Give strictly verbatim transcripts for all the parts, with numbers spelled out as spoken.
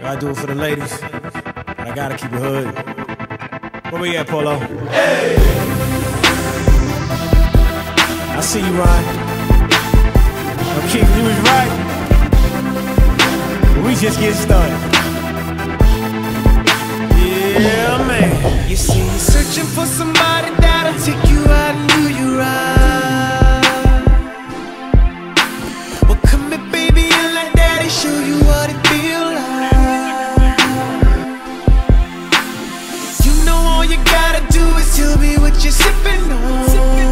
I do it for the ladies, but I gotta keep it hood. Where we at, Polo? Hey! I see you, Ryan. No, Keith, you was right. But we just getting started. Yeah, man. You see, you're searching for somebody that'll take you out and do you right. Well, come here, baby, and let daddy show you what it feels like. You know all you gotta do is tell me what you're sipping on.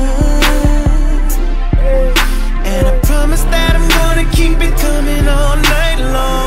And I promise that I'm gonna keep it coming all night long.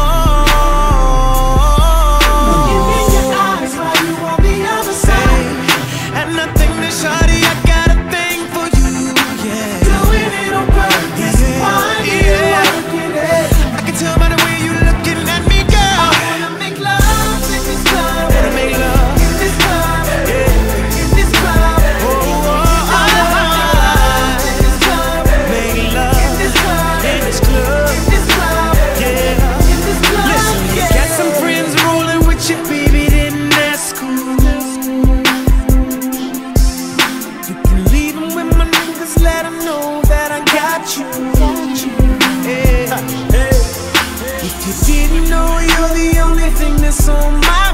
If you didn't know, you're the only thing that's on my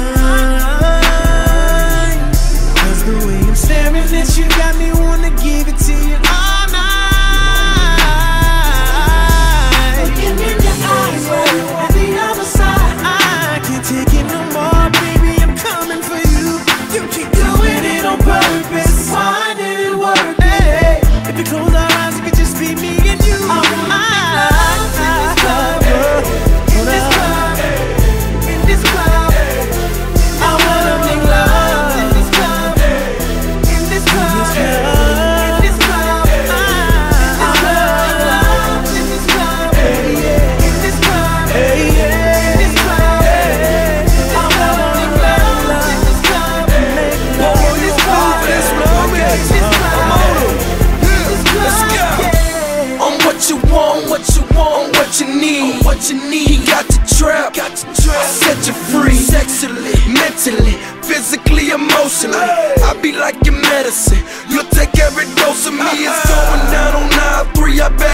mind. Cause the way I'm staring at you got me wanna give it to you all night. Looking in your eyes while you're on the other side. I can't take it no more, baby, I'm coming for you. You keep doing it on purpose, finding it worth it. If you close our eyes, it could just be me and you. Oh, I what you need, what you need. He got the trap, got the trap. I set you free, sexually, mentally, physically, emotionally. I be like your medicine. You'll take every dose of me. It's going down on nine three. I bet.